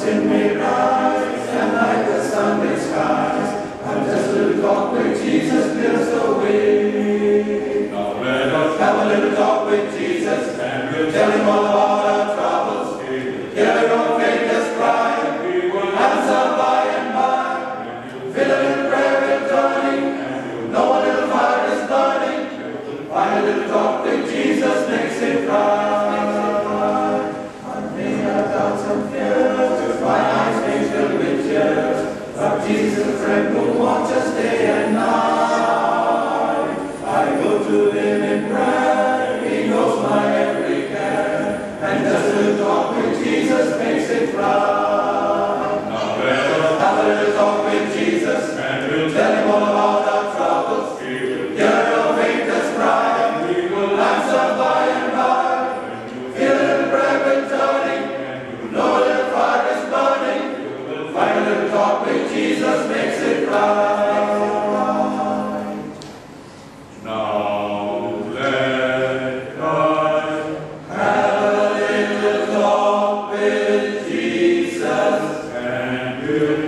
watching me rise, and like the Sunday skies, I'm just a little talk with Jesus clears the way. Now let us have a little talk with Jesus, and we'll tell him all about our troubles. Hear your faintest cry, and we will answer by and by. Fill a little prayer with joining, know a little fire is burning. Find a little talk with Jesus makes it right. I may have doubts and fears, my eyes may fill with tears, but Jesus, a friend who watches day and night. I go to him in prayer, he knows my every care, and just a little talk with Jesus makes it right. Now let us have a little talk with Jesus, and we'll tell him all about our troubles. He will hear your faintest cry, and we will answer by and by. Feel a little prayer with turning, know a little fire is burning. Find a little talk with Jesus makes it right. Now let us have a little talk with Jesus, and we'll